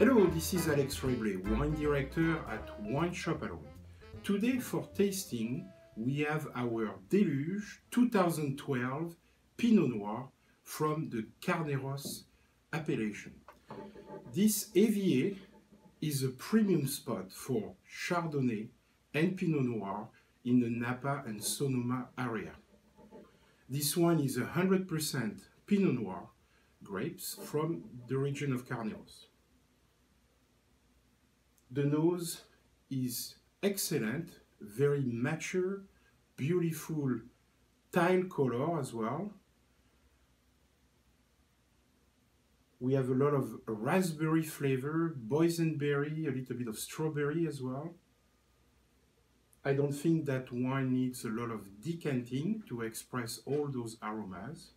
Hello, this is Alex Reblay, wine director at Wine Shop Alone. Today for tasting, we have our Deluge 2012 Pinot Noir from the Carneros appellation. This AVA is a premium spot for Chardonnay and Pinot Noir in the Napa and Sonoma area. This wine is 100% Pinot Noir grapes from the region of Carneros. The nose is excellent, very mature, beautiful tile color as well. We have a lot of raspberry flavor, boysenberry, a little bit of strawberry as well. I don't think that wine needs a lot of decanting to express all those aromas.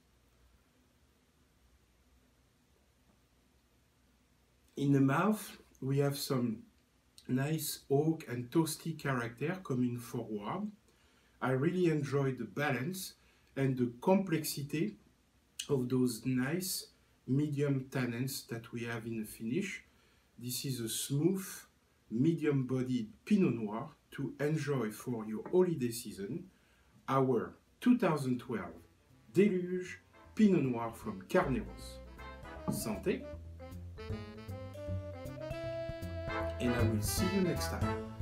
In the mouth, we have some nice oak and toasty character coming forward. I really enjoy the balance and the complexity of those nice medium tannins that we have in the finish. This is a smooth, medium-bodied Pinot Noir to enjoy for your holiday season. Our 2012 Deluge Pinot Noir from Carneros. Santé! And I will see you next time.